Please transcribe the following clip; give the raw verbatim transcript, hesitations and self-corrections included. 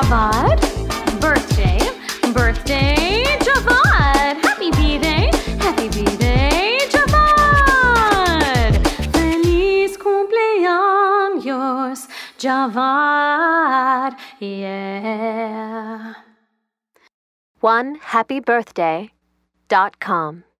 Javad. Birthday, birthday, Javad. Happy B-Day, happy B-Day, Javad. Feliz cumpleaños, Javad. Yeah. one happy birthday dot com